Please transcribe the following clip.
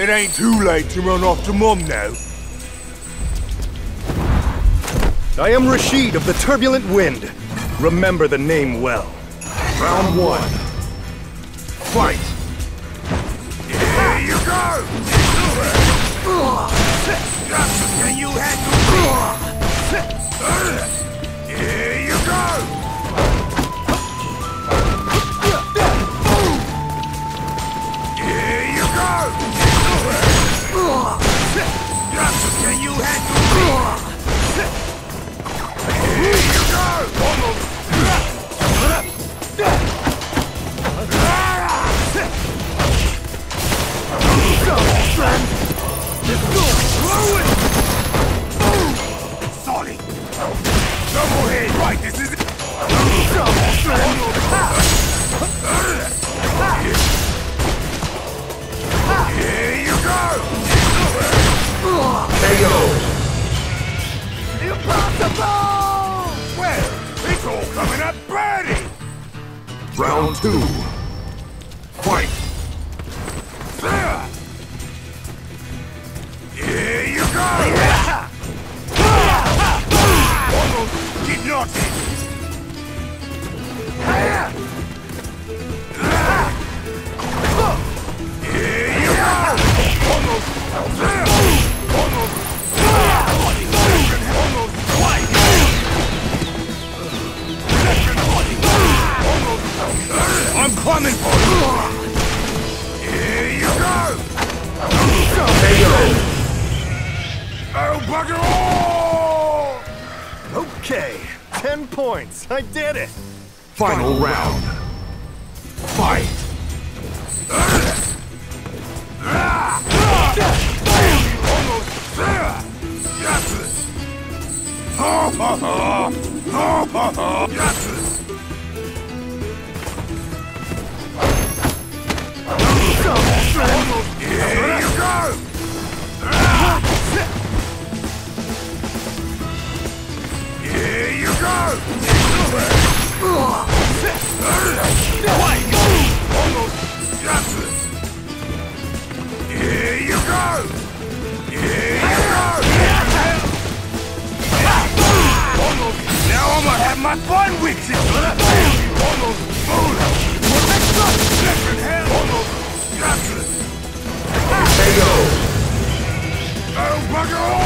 It ain't too late to run off to Mum now. I am Rashid of the Turbulent Wind. Remember the name well. Round one. Fight! Here you go! Can you handle me? Here you go! Here you go! Can you handle me? Here you go! Solid! Double hit! Right, this is it! Here you go! KO! Impossible! Well, it's all coming up birdie! Round two. Fight! Here you go! Did not hit! Here you go! I'm coming for you! Here you go! Oh, bugger all! Okay, 10 points. I did it. Final round. Fight! Here you go! Here you go! Here you go! Here you go! Now I'm gonna have my fun with you! Oh, bugger all!